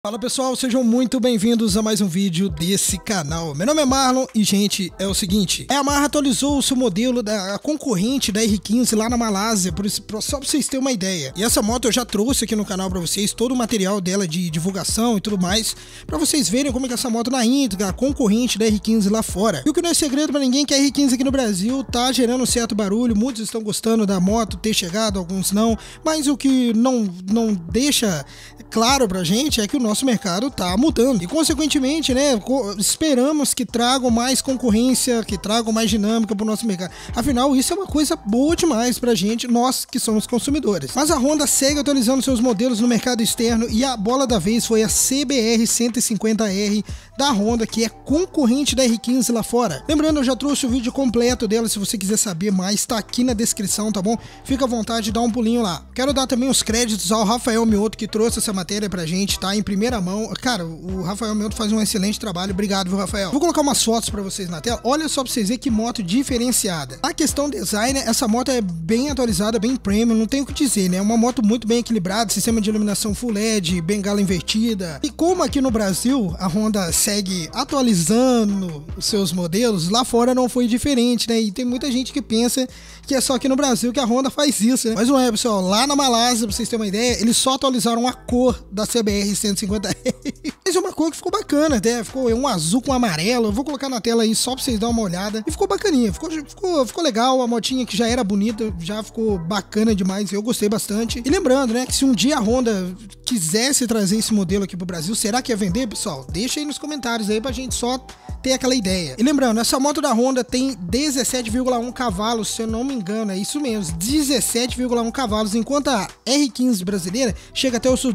Fala pessoal, sejam muito bem-vindos a mais um vídeo desse canal. Meu nome é Marlon e, gente, é o seguinte: a Yamaha atualizou o seu modelo da concorrente da R15 lá na Malásia, só pra vocês terem uma ideia. E essa moto eu já trouxe aqui no canal pra vocês, todo o material dela de divulgação e tudo mais, pra vocês verem como é que essa moto na íntegra, a concorrente da R15 lá fora. E o que não é segredo pra ninguém é que a R15 aqui no Brasil tá gerando um certo barulho, muitos estão gostando da moto ter chegado, alguns não, mas o que não deixa claro pra gente é que o nosso mercado tá mudando e, consequentemente, né, esperamos que tragam mais concorrência, que tragam mais dinâmica pro nosso mercado. Afinal, isso é uma coisa boa demais pra gente, nós que somos consumidores. Mas a Honda segue atualizando seus modelos no mercado externo e a bola da vez foi a CBR 150R da Honda, que é concorrente da R15 lá fora. Lembrando, eu já trouxe o vídeo completo dela, se você quiser saber mais, tá aqui na descrição, tá bom? Fica à vontade de dar um pulinho lá. Quero dar também os créditos ao Rafael Mioto, que trouxe essa matéria pra gente, tá? Em primeira mão. Cara, o Rafael Mioto faz um excelente trabalho, obrigado, viu, Rafael? Vou colocar umas fotos pra vocês na tela, olha só pra vocês verem que moto diferenciada. A questão design, essa moto é bem atualizada, bem premium, não tem o que dizer, né? É uma moto muito bem equilibrada, sistema de iluminação full LED, bengala invertida. E como aqui no Brasil a Honda segue atualizando os seus modelos, lá fora não foi diferente, né? E tem muita gente que pensa que é só aqui no Brasil que a Honda faz isso, né? Mas não é, pessoal. Lá na Malásia, pra vocês terem uma ideia, eles só atualizaram a cor da CBR 150R. Mas é uma cor que ficou bacana, até. Ficou um azul com amarelo. Eu vou colocar na tela aí só pra vocês darem uma olhada. E ficou bacaninha, ficou legal. A motinha que já era bonita, já ficou bacana demais. Eu gostei bastante. E lembrando, né, que se um dia a Honda quisesse trazer esse modelo aqui pro Brasil, será que ia vender, pessoal? Deixa aí nos comentários aí pra gente só ter aquela ideia. E lembrando, essa moto da Honda tem 17,1 cavalos, se eu não me engano, é isso mesmo, 17,1 cavalos, enquanto a R15 brasileira chega até os seus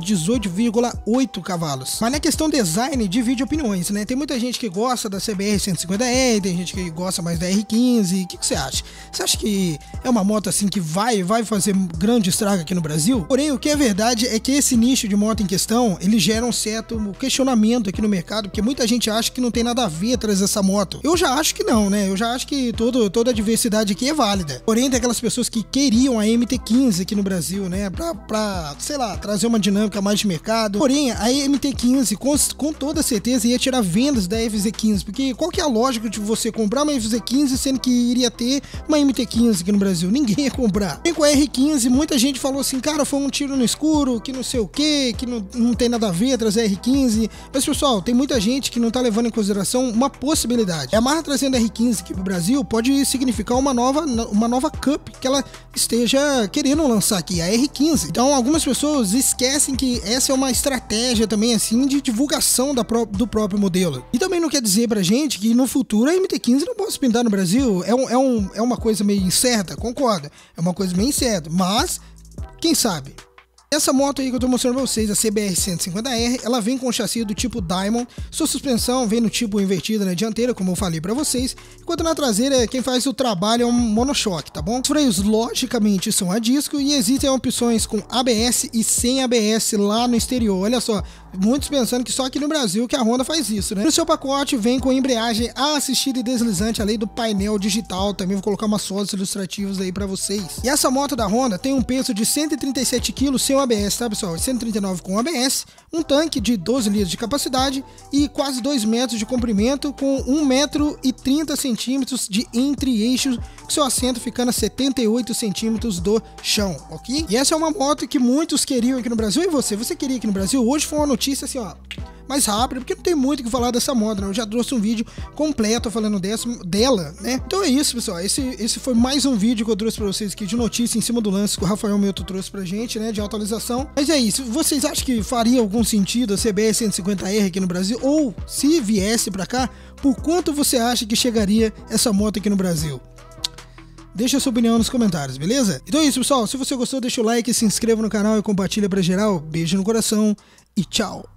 18,8 cavalos. Mas na questão design, divide opiniões, né? Tem muita gente que gosta da CBR 150R, tem gente que gosta mais da R15. O que você acha? Você acha que é uma moto assim que vai fazer grande estrago aqui no Brasil? Porém, o que é verdade é que esse nicho de moto em questão, ele gera um certo questionamento aqui no mercado, porque muita gente acha que não tem nada a ver trazer essa moto. Eu já acho que não, né? Eu já acho que toda a diversidade aqui é válida. Porém, tem aquelas pessoas que queriam a MT-15 aqui no Brasil, né? Pra, sei lá, trazer uma dinâmica mais de mercado. Porém, a MT-15 com toda certeza ia tirar vendas da FZ-15, porque qual que é a lógica de você comprar uma FZ-15 sendo que iria ter uma MT-15 aqui no Brasil? Ninguém ia comprar. E com a R15, muita gente falou assim, cara, foi um tiro no escuro, que não sei o que não tem nada a ver trazer a R15. Mas, pessoal, tem muita gente que não tá levando em consideração uma possibilidade. A Yamaha trazendo a R15 aqui pro Brasil pode significar uma nova Cup que ela esteja querendo lançar aqui, a R15. Então, algumas pessoas esquecem que essa é uma estratégia também, assim, de divulgação do próprio modelo. E também não quer dizer pra gente que no futuro a MT-15 não possa pintar no Brasil. É uma coisa meio incerta, concordo. É uma coisa meio incerta, mas quem sabe? Essa moto aí que eu tô mostrando pra vocês, a CBR 150R, ela vem com o chassi do tipo Diamond, sua suspensão vem no tipo invertida na dianteira, como eu falei pra vocês, enquanto na traseira quem faz o trabalho é um monochoque, tá bom? Os freios logicamente são a disco e existem opções com ABS e sem ABS lá no exterior, olha só, muitos pensando que só aqui no Brasil que a Honda faz isso, né? No seu pacote vem com embreagem assistida e deslizante, além do painel digital, também vou colocar umas fotos ilustrativas aí pra vocês. E essa moto da Honda tem um peso de 137 kg sem o ABS, tá, pessoal? 139 com ABS, um tanque de 12 litros de capacidade e quase 2 metros de comprimento com 1,30 metro de entre-eixos, com seu assento ficando a 78 centímetros do chão, ok? E essa é uma moto que muitos queriam aqui no Brasil. E você queria aqui no Brasil? Hoje foi uma notícia assim, ó, mais rápida, porque não tem muito o que falar dessa moto, né? Eu já trouxe um vídeo completo falando dela, né? Então é isso, pessoal. Esse foi mais um vídeo que eu trouxe pra vocês aqui de notícia em cima do lance que o Rafael Mioto trouxe pra gente, né? De atualização. Mas é isso. Vocês acham que faria algum sentido a CBR 150R aqui no Brasil? Ou, se viesse pra cá, por quanto você acha que chegaria essa moto aqui no Brasil? Deixa a sua opinião nos comentários, beleza? Então é isso, pessoal. Se você gostou, deixa o like, se inscreva no canal e compartilha pra geral. Beijo no coração e tchau!